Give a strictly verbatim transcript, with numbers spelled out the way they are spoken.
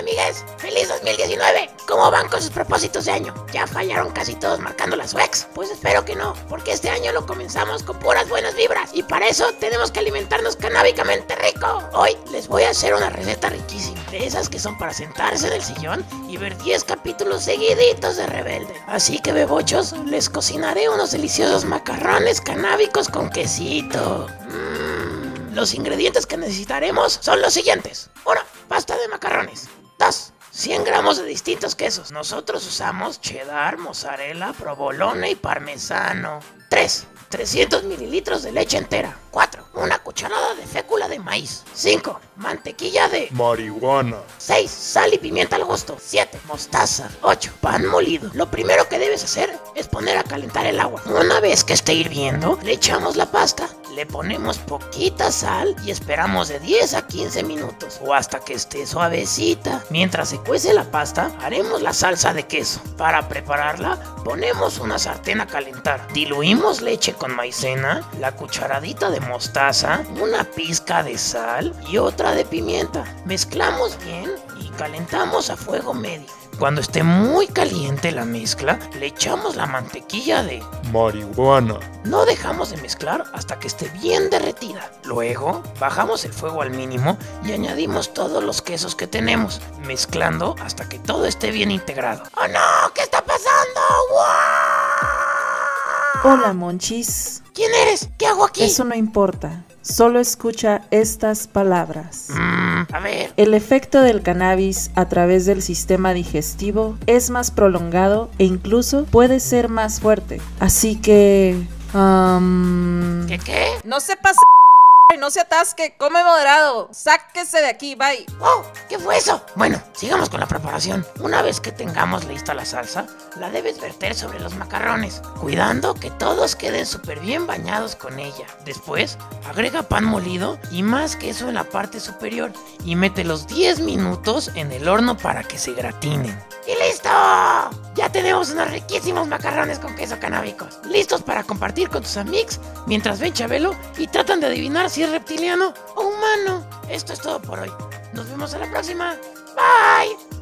amigues, ¡feliz dos mil diecinueve! ¿Cómo van con sus propósitos de año? ¿Ya fallaron casi todos marcando las U E X? Pues espero que no, porque este año lo comenzamos con puras buenas vibras y para eso tenemos que alimentarnos canábicamente rico. Hoy les voy a hacer una receta riquísima, de esas que son para sentarse en el sillón y ver diez capítulos seguiditos de Rebelde. Así que, bebochos, les cocinaré unos deliciosos macarrones canábicos con quesito. Mmm... Los ingredientes que necesitaremos son los siguientes. uno. Pasta de macarrones. dos. cien gramos de distintos quesos. Nosotros usamos cheddar, mozzarella, provolone y parmesano. tres. trescientos mililitros de leche entera. cuatro. Una cucharada de fécula de maíz. cinco. Mantequilla de marihuana. seis. Sal y pimienta al gusto. siete. Mostaza. ocho. Pan molido. Lo primero que debes hacer es poner a calentar el agua. Una vez que esté hirviendo, le echamos la pasta, le ponemos poquita sal y esperamos de diez a quince minutos o hasta que esté suavecita. Mientras se cuece la pasta, haremos la salsa de queso. Para prepararla, ponemos una sartén a calentar. Diluimos leche con maicena, la cucharadita de mostaza, una pizca de sal y otra de pimienta. Mezclamos bien y calentamos a fuego medio. Cuando esté muy caliente la mezcla, le echamos la mantequilla de marihuana. No dejamos de mezclar hasta que esté bien derretida. Luego, bajamos el fuego al mínimo y añadimos todos los quesos que tenemos, mezclando hasta que todo esté bien integrado. ¡Oh no! ¿Qué está pasando? ¡Wow! Hola, monchis. ¿Quién eres? ¿Qué hago aquí? Eso no importa. Solo escucha estas palabras. Mm, a ver. El efecto del cannabis a través del sistema digestivo es más prolongado e incluso puede ser más fuerte. Así que... Um... ¿Qué qué? No se pase, no se atasque, come moderado. Sáquese de aquí, bye. ¡Wow! ¿Qué fue eso? Bueno, sigamos con la preparación. Una vez que tengamos lista la salsa, la debes verter sobre los macarrones, cuidando que todos queden súper bien bañados con ella. Después, agrega pan molido y más queso en la parte superior y mételos diez minutos en el horno para que se gratinen. ¡Y listo! Ya tenemos unos riquísimos macarrones con queso canábicos, listos para compartir con tus amigos mientras ven Chabelo y tratan de adivinar si es reptiliano o humano. Esto es todo por hoy. Nos vemos a la próxima. Bye.